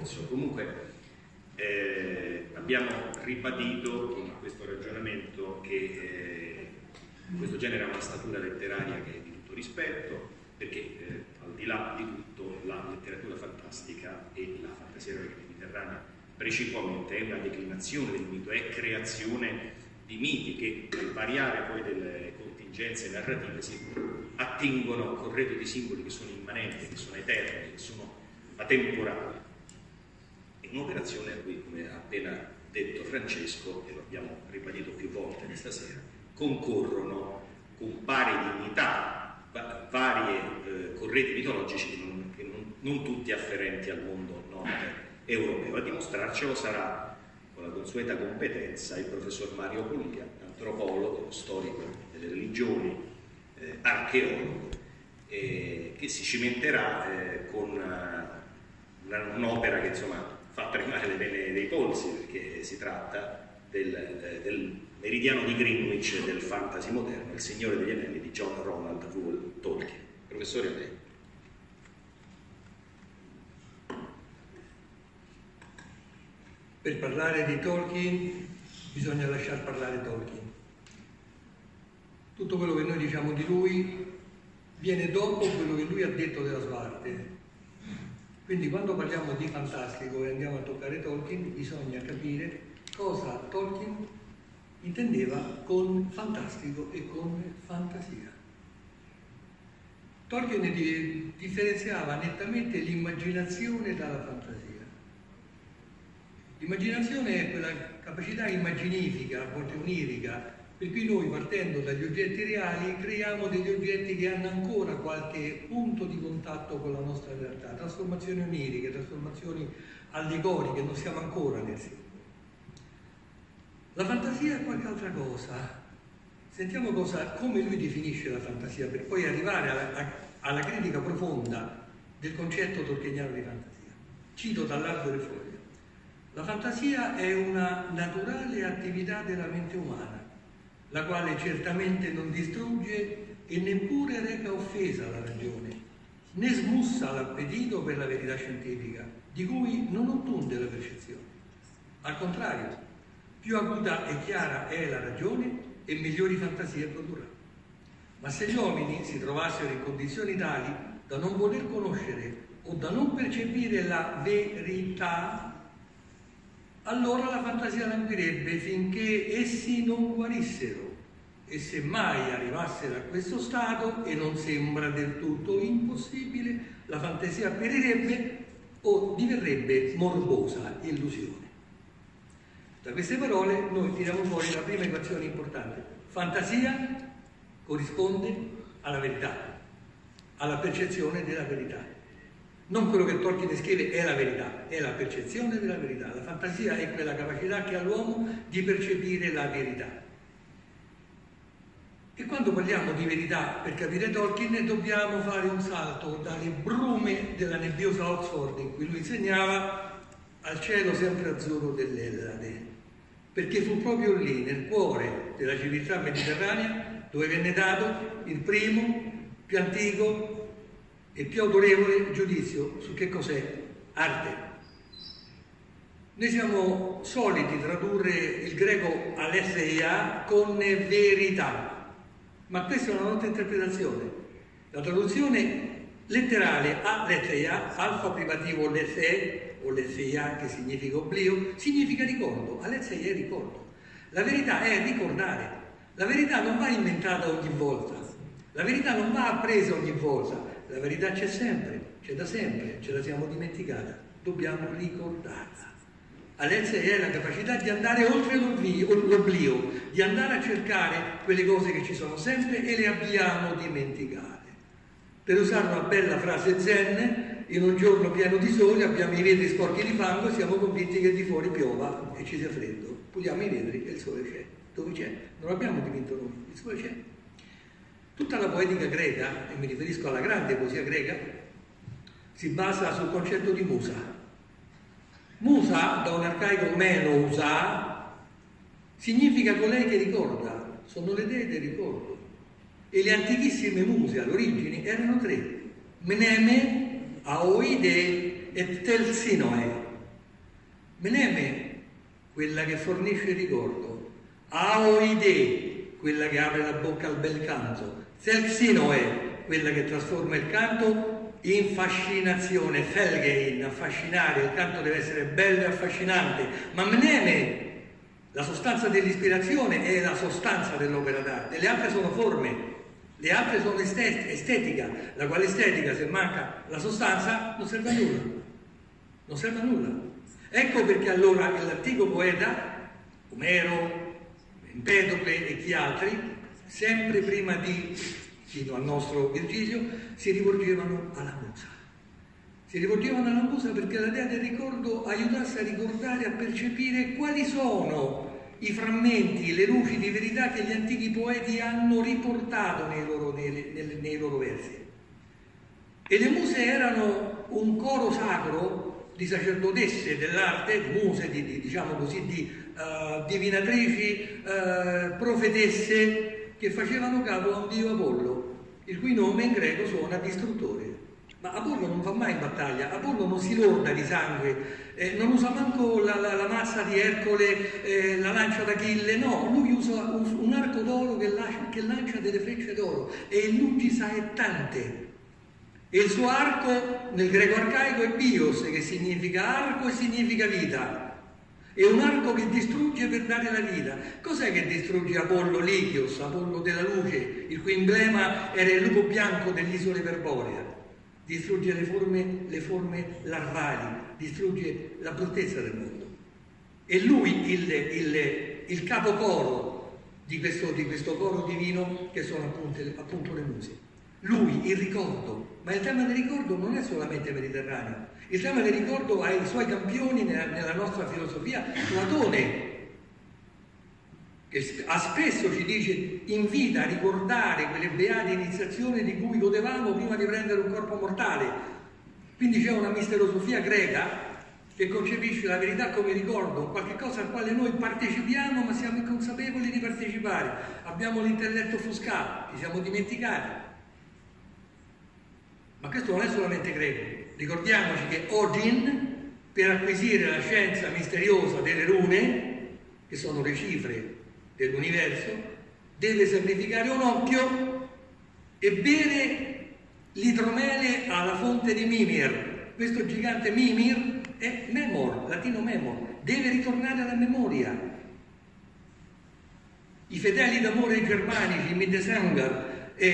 posizione. Comunque abbiamo ribadito con questo ragionamento che questo genere ha una statura letteraria che è di tutto rispetto, perché al di là di tutto la letteratura fantastica e la fantasia eroica mediterranea precipuamente è una declinazione del mito, è creazione di miti che nel variare poi delle contingenze narrative si attingono a un corredo di simboli che sono immanenti, che sono eterni, che sono atemporali. È un'operazione a cui, come ha appena detto Francesco, e lo abbiamo ribadito più volte questa sera, concorrono con pari dignità varie corredi mitologici che non tutti afferenti al mondo nord europeo. A dimostrarcelo sarà, con la consueta competenza, il professor Mario Polia, antropologo, storico delle religioni, archeologo, che si cimenterà con un'opera che insomma fa tremare le vene dei polsi, perché si tratta del meridiano di Greenwich del fantasy moderno, Il Signore degli Anelli di John Ronald Reuel Tolkien. Professore, a lei. Per parlare di Tolkien bisogna lasciar parlare Tolkien. Tutto quello che noi diciamo di lui viene dopo quello che lui ha detto della sua arte. Quindi quando parliamo di fantastico e andiamo a toccare Tolkien, bisogna capire cosa Tolkien intendeva con fantastico e con fantasia. Tolkien differenziava nettamente l'immaginazione dalla fantasia. L'immaginazione è quella capacità immaginifica, a volte onirica, per cui noi, partendo dagli oggetti reali, creiamo degli oggetti che hanno ancora qualche punto di contatto con la nostra realtà, trasformazioni oniriche, trasformazioni allegoriche, non siamo ancora nel simbolo. La fantasia è qualche altra cosa. Sentiamo come lui definisce la fantasia, per poi arrivare alla critica profonda del concetto tolkieniano di fantasia. Cito dall'Albo delle Foglie. La fantasia è una naturale attività della mente umana, la quale certamente non distrugge e neppure reca offesa alla ragione, né smussa l'appetito per la verità scientifica, di cui non ottunde la percezione. Al contrario, più acuta e chiara è la ragione e migliori fantasie produrrà. Ma se gli uomini si trovassero in condizioni tali da non voler conoscere o da non percepire la verità, allora la fantasia languirebbe finché essi non guarissero, e se mai arrivassero a questo stato, e non sembra del tutto impossibile, la fantasia perirebbe o diverrebbe morbosa illusione. Da queste parole noi tiriamo fuori la prima equazione importante. Fantasia corrisponde alla verità, alla percezione della verità. Non quello che Tolkien scrive è la verità, è la percezione della verità. La fantasia è quella capacità che ha l'uomo di percepire la verità. E quando parliamo di verità, per capire Tolkien, dobbiamo fare un salto dalle brume della nebbiosa Oxford, in cui lui insegnava, al cielo sempre azzurro dell'Ellade. Perché fu proprio lì, nel cuore della civiltà mediterranea, dove venne dato il primo, più antico e più autorevole giudizio su che cos'è arte. Noi siamo soliti tradurre il greco aletheia con verità, ma questa è una nota interpretazione. La traduzione letterale aletheia, alfa privativo lethe, o letheia, che significa oblio, significa ricordo. Aletheia è ricordo. La verità è ricordare. La verità non va inventata ogni volta. La verità non va appresa ogni volta. La verità c'è sempre, c'è da sempre, ce la siamo dimenticata, dobbiamo ricordarla. Aletheia è la capacità di andare oltre l'oblio, di andare a cercare quelle cose che ci sono sempre e le abbiamo dimenticate. Per usare una bella frase zen, in un giorno pieno di sole abbiamo i vetri sporchi di fango e siamo convinti che di fuori piova e ci sia freddo. Puliamo i vetri e il sole c'è. Dove c'è? Non l'abbiamo dipinto noi, il sole c'è. Tutta la poetica greca, e mi riferisco alla grande poesia greca, si basa sul concetto di musa. Musa, da un arcaico menousa, significa colei che ricorda, sono le dee del ricordo. E le antichissime muse all'origine erano tre: Mneme, Aoide e Telsinoe. Meneme, quella che fornisce il ricordo, Aoide, quella che apre la bocca al bel canto, Thelxinoe, quella che trasforma il canto in fascinazione, Felgein, affascinare, il canto deve essere bello e affascinante, ma Meneme, la sostanza dell'ispirazione, è la sostanza dell'opera d'arte, le altre sono forme, le altre sono estetica, la quale estetica, se manca la sostanza, non serve a nulla, non serve a nulla. Ecco perché allora l'antico poeta, Omero, Empedocle e chi altri, sempre prima fino al nostro Virgilio, si rivolgevano alla musa. Si rivolgevano alla musa perché la dea del ricordo aiutasse a ricordare, a percepire quali sono i frammenti, le luci di verità che gli antichi poeti hanno riportato nei loro versi. E le muse erano un coro sacro di sacerdotesse dell'arte, muse, diciamo così, di divinatrici, profetesse, che facevano capo a un dio Apollo, il cui nome in greco suona distruttore. Ma Apollo non va mai in battaglia, Apollo non si lorda di sangue, non usa manco la mazza di Ercole, la lancia d'Achille, no, lui usa un arco d'oro che lancia delle frecce d'oro, e il lugisaettante. E il suo arco nel greco arcaico è bios, che significa arco e significa vita. È un arco che distrugge per dare la vita. Cos'è che distrugge Apollo Lichios, Apollo della luce, il cui emblema era il lupo bianco dell'isola Iperborea? Distrugge le forme larvali, distrugge la bruttezza del mondo. E lui il capocoro di questo coro divino, che sono appunto le muse. Lui, il ricordo, ma il tema del ricordo non è solamente mediterraneo. Il tema del ricordo ha i suoi campioni nella nostra filosofia. Platone, che spesso ci dice, invita a ricordare quelle beate iniziazioni di cui godevamo prima di prendere un corpo mortale. Quindi c'è una misterosofia greca che concepisce la verità come ricordo, qualche cosa al quale noi partecipiamo ma siamo inconsapevoli di partecipare. Abbiamo l'intelletto offuscato, ci siamo dimenticati. Ma questo non è solamente greco. Ricordiamoci che Odin, per acquisire la scienza misteriosa delle rune, che sono le cifre dell'universo, deve sacrificare un occhio e bere l'idromele alla fonte di Mimir. Questo gigante Mimir è memor, latino memor, deve ritornare alla memoria. I fedeli d'amore germanici, Mindesanger,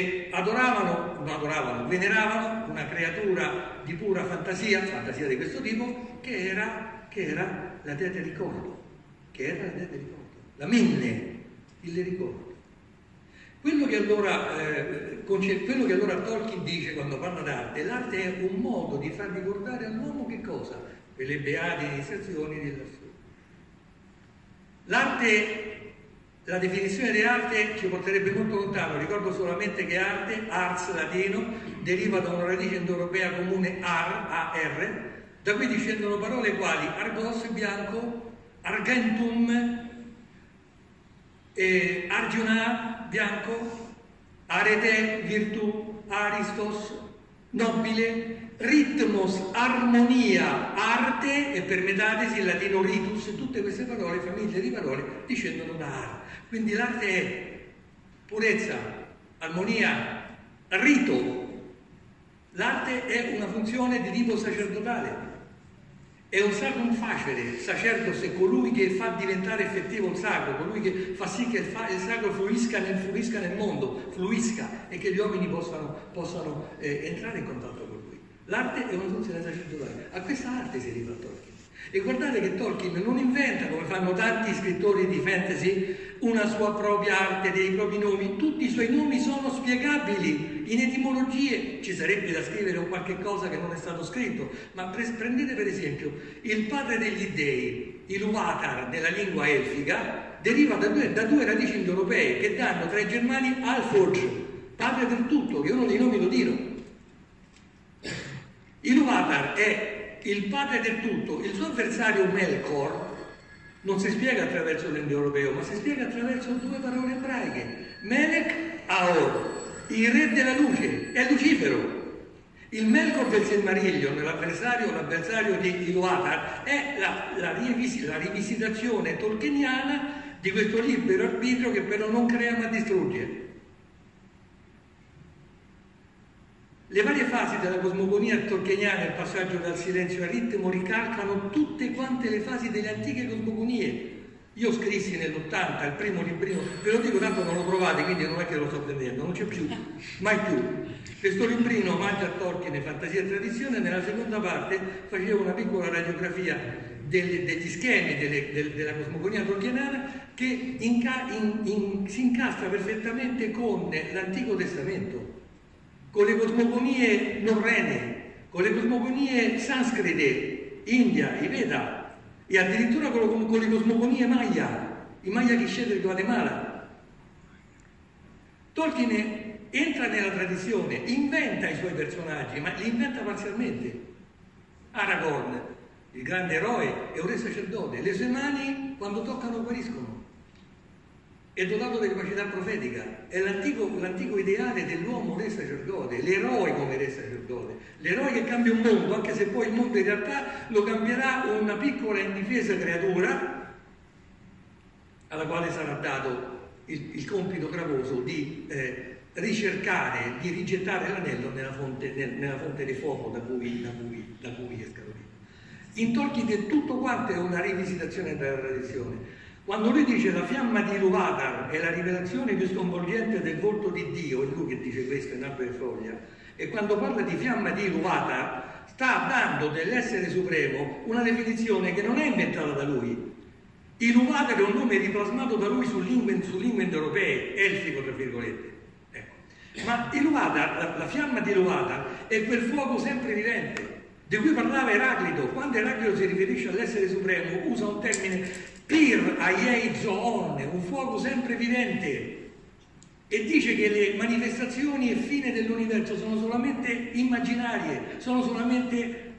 veneravano una creatura di pura fantasia di questo tipo, che era la dea del ricordo, la Minne, il ricordo. Quello che allora Tolkien dice quando parla d'arte, l'arte è un modo di far ricordare all'uomo che cosa? Quelle beate iniziazioni di lassù. L'arte, la definizione di arte ci porterebbe molto lontano. Ricordo solamente che arte, ars latino, deriva da una radice indoeuropea comune ar, da cui discendono parole quali argos, bianco, argentum, Arjuna, bianco, arete, virtù, aristos, nobile, ritmos, armonia, arte, e per metadesi il latino ritus. Tutte queste parole, famiglie di parole, discendono da arte. Quindi l'arte è purezza, armonia, rito. L'arte è una funzione di tipo sacerdotale. È un sacrum facere, sacerdos è colui che fa diventare effettivo il sacro, colui che fa sì che il sacro fluisca nel mondo, e che gli uomini possano entrare in contatto con lui. L'arte è una funzione sacerdotale. A questa arte si arriva a Tolkien. E guardate che Tolkien non inventa, come fanno tanti scrittori di fantasy, una sua propria arte, dei propri nomi. Tutti i suoi nomi sono spiegabili in etimologie. Ci sarebbe da scrivere un qualche cosa che non è stato scritto, ma prendete per esempio il padre degli dei, Ilúvatar nella lingua elfica, deriva da due radici indoeuropee che danno tra i germani Alforge, padre del tutto, che è uno dei nomi ladino. Ilúvatar è il padre del tutto. Il suo avversario Melkor non si spiega attraverso l'indoeuropeo, ma si spiega attraverso due parole ebraiche. Melek, Aor, il re della luce, è Lucifero. Il Melkor del Silmarillion, l'avversario di Ilúvatar, è la rivisitazione tolkieniana di questo libero arbitrio che però non crea ma distrugge. Le varie fasi della cosmogonia tolkieniana, il passaggio dal silenzio al ritmo, ricalcano tutte quante le fasi delle antiche cosmogonie. Io scrissi nell'80 il primo librino, ve lo dico tanto non lo trovate, quindi non è che lo sto prendendo, non c'è più, mai più. Questo librino, Omaggio a Tolkien, Fantasia e Tradizione, nella seconda parte facevo una piccola radiografia degli schemi della cosmogonia tolkieniana che si incastra perfettamente con l'Antico Testamento, con le cosmogonie norrene, con le cosmogonie sanscrite, India, i Veda, e addirittura con le cosmogonie Maya, i Maya Quiché del Guatemala. Tolkien entra nella tradizione, inventa i suoi personaggi, ma li inventa parzialmente. Aragorn, il grande eroe, è un re sacerdote, le sue mani quando toccano guariscono. È dotato di capacità profetica, è l'antico ideale dell'uomo re sacerdote, l'eroe come re sacerdote, l'eroe che cambia un mondo, anche se poi il mondo in realtà lo cambierà una piccola indifesa creatura alla quale sarà dato il compito gravoso di ricercare, di rigettare l'anello nella fonte di fuoco da cui è scaturito. In Tolkien è tutto quanto è una rivisitazione della tradizione. Quando lui dice la fiamma di Ilúvatar è la rivelazione più sconvolgente del volto di Dio, è lui che dice questo in Albero e Foglia, e quando parla di fiamma di Ilúvatar sta dando dell'essere supremo una definizione che non è inventata da lui. Ilúvatar è un nome riplasmato da lui su lingue indoeuropee, elfico tra virgolette. Ecco. Ma Ilúvatar, la fiamma di Ilúvatar è quel fuoco sempre vivente di cui parlava Eraclito. Quando Eraclito si riferisce all'essere supremo usa un termine Pir Aiei Zoon, un fuoco sempre vivente, e dice che le manifestazioni e fine dell'universo sono solamente immaginarie, sono solamente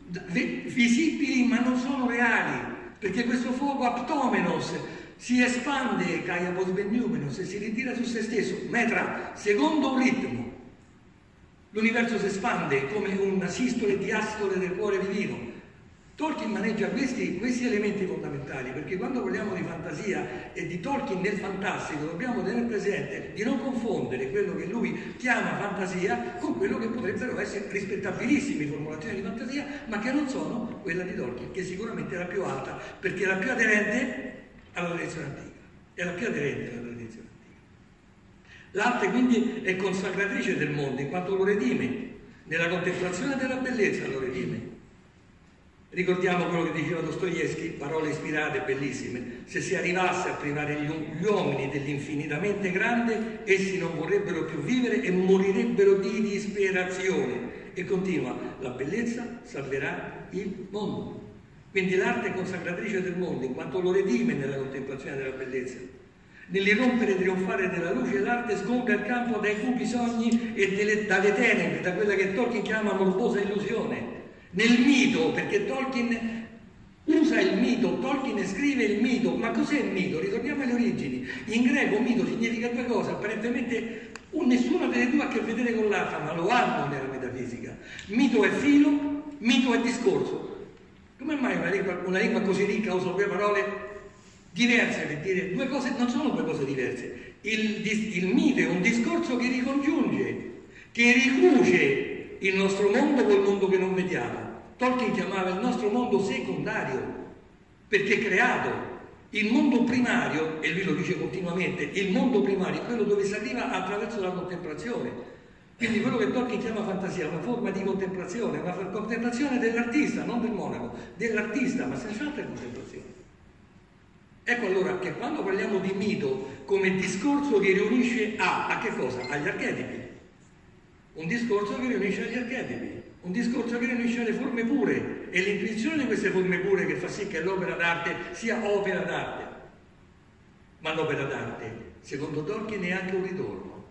visibili ma non sono reali, perché questo fuoco aptomenos si espande, Kaiapos Bennumenos, e si ritira su se stesso, metra, secondo un ritmo. L'universo si espande come una sistole e diastole del cuore divino. Tolkien maneggia questi elementi fondamentali, perché quando parliamo di fantasia e di Tolkien nel fantastico dobbiamo tenere presente di non confondere quello che lui chiama fantasia con quello che potrebbero essere rispettabilissime formulazioni di fantasia, ma che non sono quella di Tolkien, che sicuramente è la più alta, perché è la più aderente alla tradizione antica. È la più aderente alla tradizione antica. L'arte quindi è consacratrice del mondo, in quanto lo redime. Nella contemplazione della bellezza lo redime. Ricordiamo quello che diceva Dostoevskij, parole ispirate, bellissime. Se si arrivasse a privare gli uomini dell'infinitamente grande, essi non vorrebbero più vivere e morirebbero di disperazione. E continua, la bellezza salverà il mondo. Quindi l'arte è consacratrice del mondo, in quanto lo redime nella contemplazione della bellezza. Nell'irrompere trionfare della luce, l'arte sgonga il campo dai cupi sogni e dalle tenebre, da quella che Tolkien chiama morbosa illusione. Nel mito, perché Tolkien usa il mito, Tolkien scrive il mito. Ma cos'è il mito? Ritorniamo alle origini. In greco mito significa due cose, apparentemente nessuna delle due ha a che vedere con l'altra, ma lo hanno nella metafisica. Mito è filo, mito è discorso. Come mai una lingua così ricca usa due parole diverse per dire due cose? Non sono due cose diverse. Il mito è un discorso che ricongiunge, che ricuce il nostro mondo col mondo che non vediamo. Tolkien chiamava il nostro mondo secondario, perché creato. Il mondo primario, e lui lo dice continuamente, il mondo primario è quello dove si arriva attraverso la contemplazione. Quindi quello che Tolkien chiama fantasia è una forma di contemplazione, una contemplazione dell'artista, non del monaco, dell'artista, ma senza altra contemplazione. Ecco allora che quando parliamo di mito come discorso che riunisce a che cosa? Agli archetipi. Un discorso che riunisce agli archetipi, un discorso che riunisce alle forme pure, e l'intuizione di queste forme pure che fa sì che l'opera d'arte sia opera d'arte. Ma l'opera d'arte, secondo Tolkien, è anche un ritorno.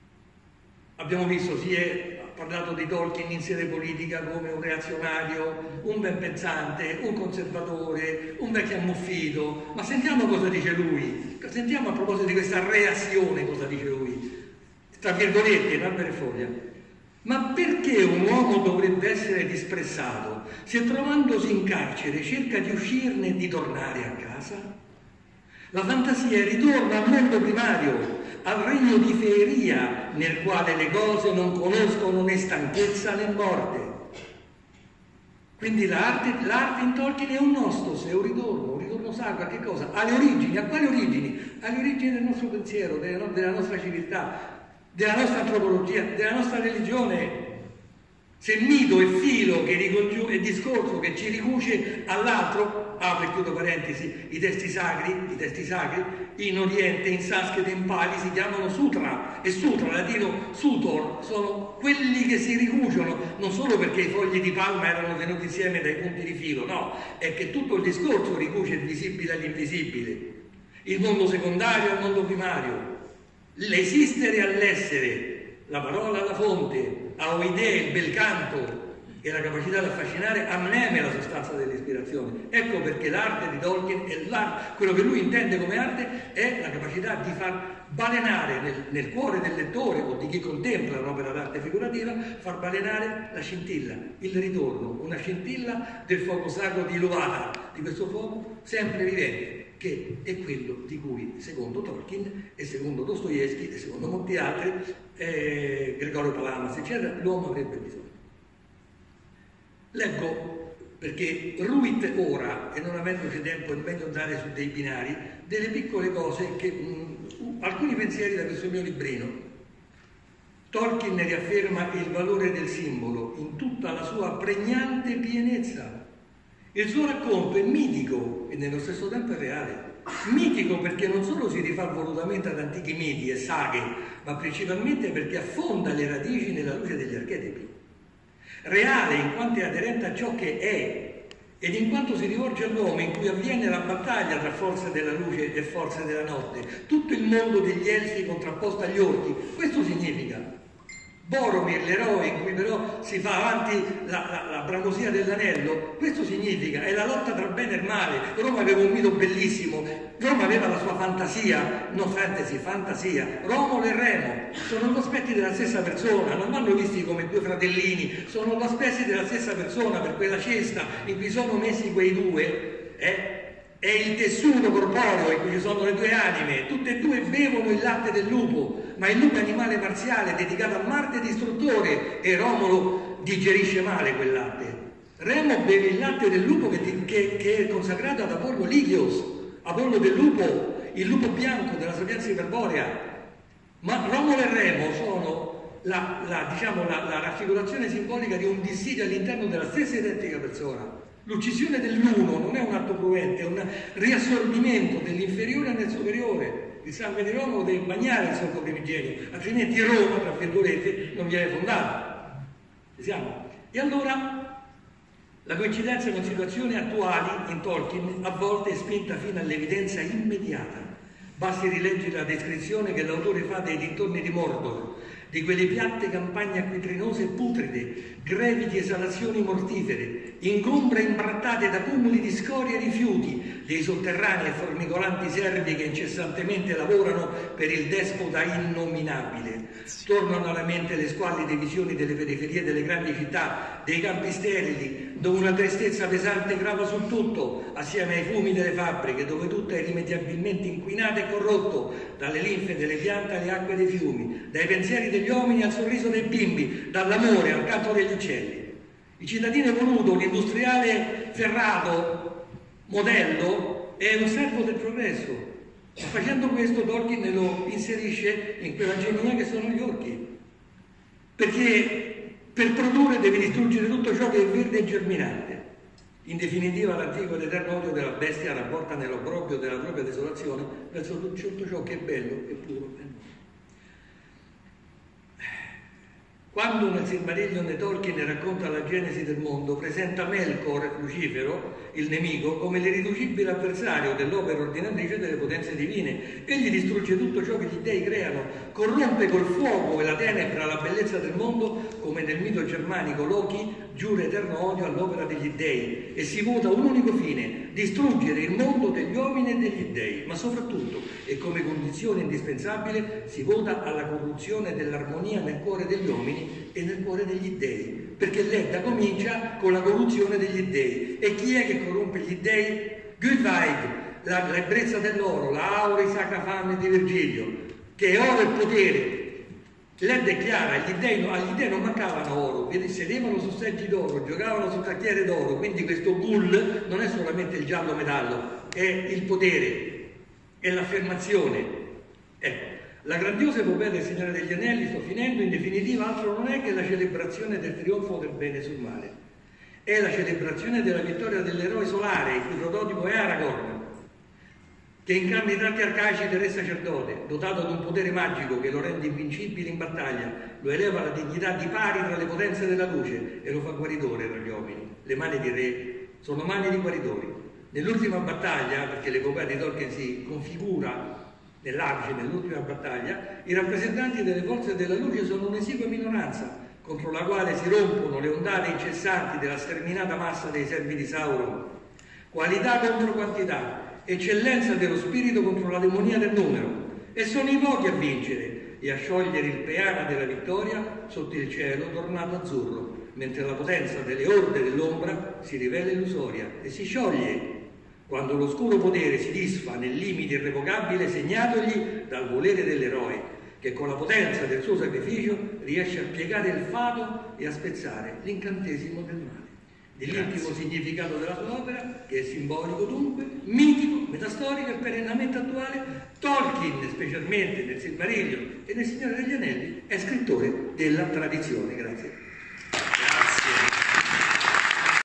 Abbiamo visto, si è parlato di Tolkien in sede politica come un reazionario, un ben pensante, un conservatore, un vecchio ammuffito, ma sentiamo cosa dice lui, sentiamo a proposito di questa reazione cosa dice lui. Tra virgolette, in Albero e Foglia. Ma perché un uomo dovrebbe essere disprezzato se trovandosi in carcere cerca di uscirne e di tornare a casa? La fantasia ritorna al mondo primario, al regno di feeria nel quale le cose non conoscono né stanchezza né morte. Quindi l'arte in Tolkien è un nostos, è un ritorno sacro. A che cosa? Alle origini. A quali origini? Alle origini del nostro pensiero, della nostra civiltà, della nostra antropologia, della nostra religione. Se mito e filo e discorso che ci ricuce all'altro, apro e chiudo parentesi, i testi sacri in Oriente, in sanscrito e in pali si chiamano sutra, e sutra, latino sutor, sono quelli che si ricuciono, non solo perché i fogli di palma erano tenuti insieme dai punti di filo, no, è che tutto il discorso ricuce il visibile all'invisibile, il mondo secondario al mondo primario, l'esistere all'essere, la parola alla fonte, aoidee, il bel canto e la capacità di affascinare, amneme la sostanza dell'ispirazione. Ecco perché l'arte di Tolkien è l'arte, quello che lui intende come arte è la capacità di far balenare nel cuore del lettore o di chi contempla un'opera d'arte figurativa, far balenare la scintilla, il ritorno, una scintilla del fuoco sacro di Iluvatar, di questo fuoco sempre vivente, che è quello di cui, secondo Tolkien e secondo Dostoevsky e secondo molti altri, Gregorio Palamas, eccetera, l'uomo avrebbe bisogno. Leggo, perché Ruit ora, e non avendoci tempo è meglio andare su dei binari, delle piccole cose, alcuni pensieri da questo mio librino. Tolkien riafferma il valore del simbolo in tutta la sua pregnante pienezza. Il suo racconto è mitico e nello stesso tempo è reale. Mitico perché non solo si rifà volutamente ad antichi miti e saghe, ma principalmente perché affonda le radici nella luce degli archetipi. Reale in quanto è aderente a ciò che è ed in quanto si rivolge all'uomo in cui avviene la battaglia tra forze della luce e forze della notte, tutto il mondo degli elfi contrapposto agli orchi. Questo significa Boromir, l'eroe in cui però si fa avanti la bramosia dell'anello. Questo significa, è la lotta tra bene e male. Roma aveva un mito bellissimo, Roma aveva la sua fantasia, non fantasy, fantasia. Romolo e Remo sono due aspetti della stessa persona, non vanno visti come due fratellini, sono due aspetti della stessa persona, per quella cesta in cui sono messi quei due, è il tessuto corporeo in cui ci sono le due anime, tutte e due bevono il latte del lupo, ma il lupo è animale marziale dedicato a Marte distruttore e Romolo digerisce male quel latte. Remo beve il latte del lupo che è consacrato ad Apollo Ligios, Apollo del lupo, il lupo bianco della sapienza iperborea. Ma Romolo e Remo sono la raffigurazione simbolica di un dissidio all'interno della stessa identica persona. L'uccisione dell'uno non è un atto cruente, è un riassorbimento dell'inferiore nel superiore. Il sangue di Romolo deve bagnare il solco primigenio, altrimenti Roma, tra virgolette, non viene fondata. Ci siamo? E allora la coincidenza con situazioni attuali in Tolkien a volte è spinta fino all'evidenza immediata. Basti rileggere la descrizione che l'autore fa dei dintorni di Mordor, di quelle piatte campagne acquitrinose e putride, grevi di esalazioni mortifere, ingombre imbrattate da cumuli di scorie e rifiuti, dei sotterranei e formicolanti servi che incessantemente lavorano per il despota innominabile. Tornano alla mente le squallide visioni delle periferie delle grandi città, dei campi sterili, dove una tristezza pesante grava su tutto, assieme ai fumi delle fabbriche, dove tutto è irrimediabilmente inquinato e corrotto, dalle linfe delle piante alle acque dei fiumi, dai pensieri degli uomini al sorriso dei bimbi, dall'amore al canto degli uccelli. Il cittadino evoluto, un industriale ferrato, modello, è un servo del progresso. Ma facendo questo Tolkien lo inserisce in quella genia che sono gli orchi. Perché per produrre devi distruggere tutto ciò che è verde e germinante. In definitiva l'antico ed eterno odio della bestia rapporta nell'obbrobrio della propria desolazione verso tutto ciò che è bello e puro e nuovo. Quando nel Silmarillion Tolkien racconta la genesi del mondo, presenta Melkor, Lucifero, il nemico, come l'irriducibile avversario dell'opera ordinatrice delle potenze divine. Egli distrugge tutto ciò che gli dei creano, corrompe col fuoco e la tenebra la bellezza del mondo, come nel mito germanico Loki giura eterno odio all'opera degli dèi e si vota un unico fine: distruggere il mondo degli uomini e degli dèi, ma soprattutto, e come condizione indispensabile, si vota alla corruzione dell'armonia nel cuore degli uomini e nel cuore degli dèi, perché l'Edda comincia con la corruzione degli dèi. E chi è che corrompe gli dèi? Gudweig, l'ebbrezza dell'oro, la aurea sacra fame di Virgilio, che è oro e potere. L'Edda è chiara, agli dèi non mancavano oro, sedevano su seggi d'oro, giocavano su tacchiere d'oro, quindi questo gul non è solamente il giallo metallo, è il potere, è l'affermazione. Ecco, la grandiosa epopea del Signore degli Anelli, sto finendo, in definitiva altro non è che la celebrazione del trionfo del bene sul male, è la celebrazione della vittoria dell'eroe solare, il cui prototipo è Aragorn, che incarna i tratti arcaici del re sacerdote, dotato di un potere magico che lo rende invincibile in battaglia, lo eleva alla dignità di pari tra le potenze della luce e lo fa guaritore tra gli uomini. Le mani di re sono mani di guaritori. Nell'ultima battaglia, perché l'epopea di Tolkien si configura nell'apice, nell'ultima battaglia, i rappresentanti delle forze della luce sono un'esigua minoranza, contro la quale si rompono le ondate incessanti della sterminata massa dei servi di Sauron. Qualità contro quantità, eccellenza dello spirito contro la demonia del numero, e sono i pochi a vincere e a sciogliere il peana della vittoria sotto il cielo tornato azzurro, mentre la potenza delle orde dell'ombra si rivela illusoria e si scioglie quando l'oscuro potere si disfa nel limite irrevocabile segnatogli dal volere dell'eroe, che con la potenza del suo sacrificio riesce a piegare il fato e a spezzare l'incantesimo del male. Dell'intimo significato della sua opera, che è simbolico dunque, mitico, metastorico e perennemente attuale, Tolkien, specialmente nel Silmarillion e nel Signore degli Anelli, è scrittore della tradizione. Grazie.